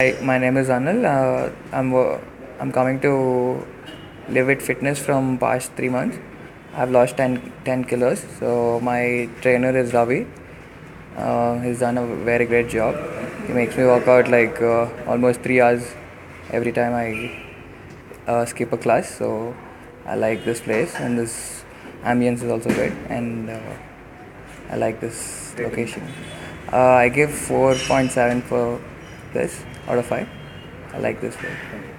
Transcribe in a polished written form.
Hi, my name is Anil. I'm coming to live with fitness from past 3 months. I've lost 10 kilos. So my trainer is Ravi. He's done a very great job. He makes me work out like almost 3 hours every time I skip a class. So I like this place, and this ambience is also good, and I like this location. I give 4.7 for this out of 5. I like this place.